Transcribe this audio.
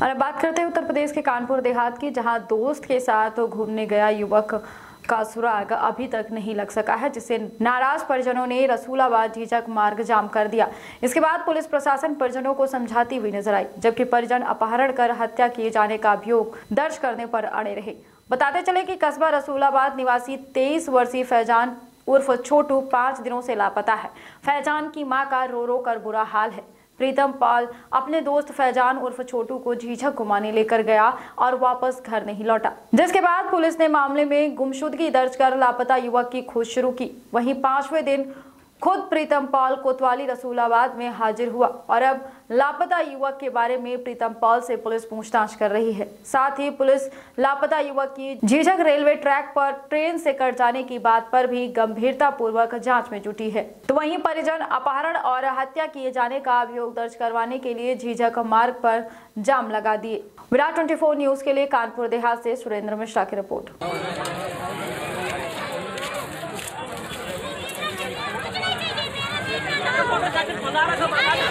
और अब बात करते हैं उत्तर प्रदेश के कानपुर देहात की, जहां दोस्त के साथ घूमने गया युवक का सुराग अभी तक नहीं लग सका है, जिससे नाराज परिजनों ने रसूलाबाद झीझक मार्ग जाम कर दिया। इसके बाद पुलिस प्रशासन परिजनों को समझाती हुई नजर आई, जबकि परिजन अपहरण कर हत्या किए जाने का अभियोग दर्ज करने पर अड़े रहे। बताते चले कि कस्बा रसूलाबाद निवासी 23 वर्षीय फैजान उर्फ छोटू 5 दिनों से लापता है। फैजान की मां का रो रो कर बुरा हाल है। प्रीतम पाल अपने दोस्त फैजान उर्फ छोटू को झीझक घुमाने लेकर गया और वापस घर नहीं लौटा, जिसके बाद पुलिस ने मामले में गुमशुदगी दर्ज कर लापता युवक की खोज शुरू की। वहीं 5वें दिन खुद प्रीतम पाल कोतवाली रसूलाबाद में हाजिर हुआ और अब लापता युवक के बारे में प्रीतम पाल से पुलिस पूछताछ कर रही है। साथ ही पुलिस लापता युवक की झीझक रेलवे ट्रैक पर ट्रेन से कट जाने की बात पर भी गंभीरता पूर्वक जांच में जुटी है। तो वहीं परिजन अपहरण और हत्या किए जाने का अभियोग दर्ज करवाने के लिए झीझक मार्ग पर जाम लगा दिए। विराट 24 न्यूज के लिए कानपुर देहात से सुरेंद्र मिश्रा की रिपोर्ट। मोटरसाइकिल